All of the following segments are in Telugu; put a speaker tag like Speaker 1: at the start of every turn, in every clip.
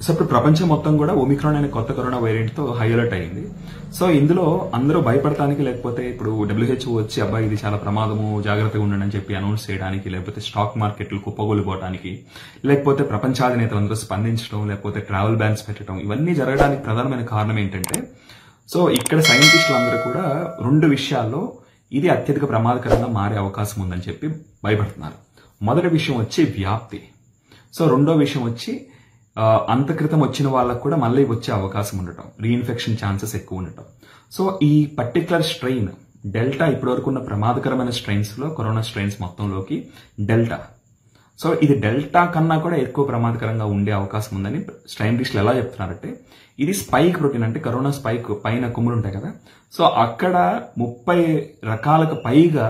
Speaker 1: సో ఇప్పుడు ప్రపంచం మొత్తం కూడా ఒమిక్రాన్ అనే కొత్త కరోనా వేరియంట్ తో హై అలర్ట్ అయింది. సో ఇందులో అందరూ భయపడటానికి, లేకపోతే ఇప్పుడు WHO వచ్చి అబ్బాయి ఇది చాలా ప్రమాదము, జాగ్రత్తగా ఉండండి అని చెప్పి అనౌన్స్ చేయడానికి, లేకపోతే స్టాక్ మార్కెట్లు కుప్పగొలిపోవడానికి, లేకపోతే ప్రపంచాధినేతలందరూ స్పందించడం, లేకపోతే ట్రావెల్ బ్యాన్స్ పెట్టడం, ఇవన్నీ జరగడానికి ప్రధానమైన కారణం ఏంటంటే, సో ఇక్కడ సైంటిస్టులు అందరూ కూడా రెండు విషయాల్లో ఇది అత్యధిక ప్రమాదకరంగా మారే అవకాశం ఉందని చెప్పి భయపడుతున్నారు. మొదటి విషయం వచ్చి వ్యాప్తి. సో రెండో విషయం వచ్చి అంతక్రితం వచ్చిన వాళ్ళకు కూడా మళ్ళీ వచ్చే అవకాశం ఉండటం, రీఇన్ఫెక్షన్ ఛాన్సెస్ ఎక్కువ ఉండటం. సో ఈ పర్టికులర్ స్ట్రెయిన్ డెల్టా, ఇప్పటివరకు ఉన్న ప్రమాదకరమైన స్ట్రెయిన్స్ లో, కరోనా స్ట్రెయిన్స్ మొత్తంలోకి డెల్టా. సో ఇది డెల్టా కన్నా కూడా ఎక్కువ ప్రమాదకరంగా ఉండే అవకాశం ఉందని సైంటిస్టులు ఎలా చెప్తున్నారంటే, ఇది స్పైక్ ప్రోటీన్, అంటే కరోనా స్పైక్ పైన కొమ్ములు ఉంటాయి కదా, సో అక్కడ 30 రకాలకు పైగా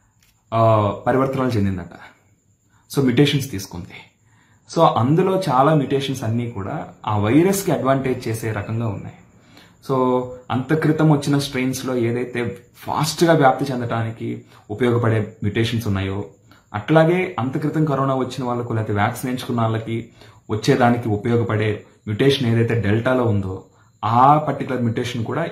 Speaker 1: పరివర్తనాలు చెందిందట. సో మ్యుటేషన్స్ తీసుకుంది. సో అందులో చాలా మ్యుటేషన్స్ అన్నీ కూడా ఆ వైరస్ కి అడ్వాంటేజ్ చేసే రకంగా ఉన్నాయి. సో అంతక్రితం వచ్చిన స్ట్రెయిన్స్ లో ఏదైతే ఫాస్ట్ గా వ్యాప్తి చెందడానికి ఉపయోగపడే మ్యుటేషన్స్ ఉన్నాయో, అట్లాగే అంతక్రితం కరోనా వచ్చిన వాళ్ళకు, లేకపోతే వ్యాక్సిన్ ఎంచుకున్న వాళ్ళకి వచ్చేదానికి ఉపయోగపడే మ్యుటేషన్ ఏదైతే డెల్టాలో ఉందో, ఆ పర్టికులర్ మ్యుటేషన్ కూడా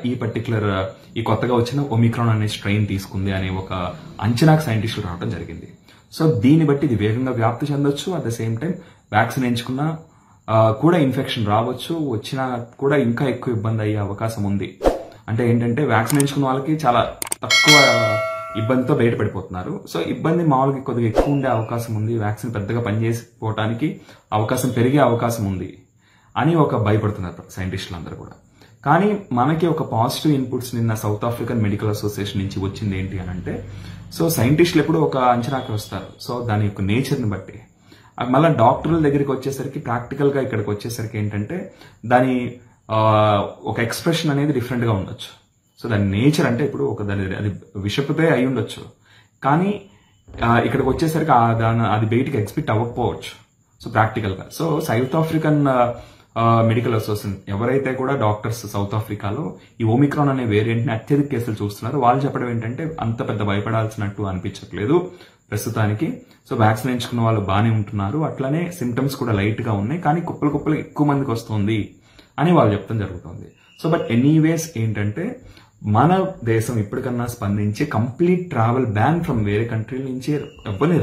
Speaker 1: ఈ కొత్తగా వచ్చిన ఒమిక్రాన్ అనే స్ట్రెయిన్ తీసుకుంది అనే ఒక అంచనాకు సైంటిస్టులు రావడం జరిగింది. సో దీన్ని బట్టి ఇది వేగంగా వ్యాప్తి చెందొచ్చు, at the same time vaccine ఎంచుకున్నా కూడా ఇన్ఫెక్షన్ రావచ్చు, వచ్చినా కూడా ఇంకా ఎక్కువ ఇబ్బంది అయ్యే అవకాశం ఉంది. అంటే ఏంటంటే వ్యాక్సిన్ ఎంచుకున్న వాళ్ళకి చాలా తక్కువ ఇబ్బందితో బయటపడిపోతున్నారు. సో ఇబ్బంది మామూలుగా కొద్దిగా ఎక్కువ ఉండే అవకాశం ఉంది, వ్యాక్సిన్ పెద్దగా పనిచేసిపోవటానికి అవకాశం పెరిగే అవకాశం ఉంది అని భయపడుతున్నారు సైంటిస్టులు అందరూ కూడా. కానీ మనకి ఒక పాజిటివ్ ఇన్పుట్స్ నిన్న సౌత్ ఆఫ్రికన్ మెడికల్ అసోసియేషన్ నుంచి వచ్చింది ఏంటి అని అంటే, సో సైంటిస్టులు ఎప్పుడు ఒక అంచనాకి వస్తారు, సో దాని యొక్క నేచర్ని బట్టి. మళ్ళీ డాక్టర్ల దగ్గరికి వచ్చేసరికి, ప్రాక్టికల్ గా ఇక్కడికి వచ్చేసరికి ఏంటంటే దాని ఒక ఎక్స్ప్రెషన్ అనేది డిఫరెంట్ గా ఉండొచ్చు. సో దాని నేచర్ అంటే ఇప్పుడు అది విషపుతే అయి ఉండొచ్చు, కానీ ఇక్కడికి వచ్చేసరికి అది బయటికి ఎక్స్పెక్ట్ అవ్వకపోవచ్చు. సో ప్రాక్టికల్ గా. So South African Medical Association ఎవరైతే కూడా డాక్టర్స్ సౌత్ ఆఫ్రికాలో ఈ ఒమిక్రాన్ అనే వేరియంట్ ని అత్యధిక కేసులు చూస్తున్నారు, వాళ్ళు చెప్పడం ఏంటంటే అంత పెద్ద భయపడాల్సినట్టు అనిపించట్లేదు ప్రస్తుతానికి. సో వ్యాక్సిన్ ఎంచుకున్న వాళ్ళు బాగానే ఉంటున్నారు, అట్లానే సిమ్టమ్స్ కూడా లైట్ గా ఉన్నాయి, కానీ కుప్పలు ఎక్కువ మందికి వస్తుంది అని వాళ్ళు చెప్పడం జరుగుతుంది. సో బట్ ఎనీవేస్ ఏంటంటే మన దేశం ఇప్పటికన్నా స్పందించి కంప్లీట్ ట్రావెల్ బ్యాన్ ఫ్రమ్ వేరే కంట్రీల నుంచి ఎవరిని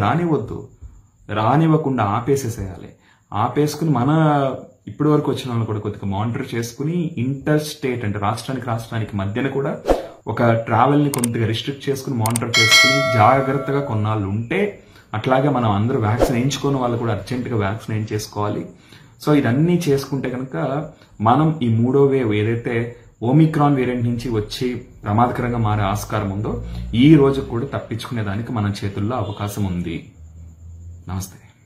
Speaker 1: రానివ్వకుండా ఆపేసేసేయాలి. ఆపేసుకుని మన ఇప్పటి వరకు వచ్చిన వాళ్ళు కూడా కొద్దిగా మానిటర్ చేసుకుని ఇంటర్ స్టేట్, అంటే రాష్ట్రానికి మధ్యన కూడా ఒక ట్రావెల్ ని కొద్దిగా రిస్ట్రిక్ట్ చేసుకుని మానిటర్ చేసుకుని జాగ్రత్తగా కొన్నాళ్ళు ఉంటే, అట్లాగే మనం అందరూ వ్యాక్సిన్ వేయించుకున్న వాళ్ళు కూడా అర్జెంట్ గా వ్యాక్సిన్ వేయించేసుకోవాలి. సో ఇదన్నీ చేసుకుంటే కనుక మనం ఈ 3వ వేవ్ ఏదైతే ఒమిక్రాన్ వేరియంట్ నుంచి వచ్చి ప్రమాదకరంగా మారే ఆస్కారం ఉందో, ఈ రోజు కూడా తప్పించుకునేదానికి మన చేతుల్లో అవకాశం ఉంది. నమస్తే.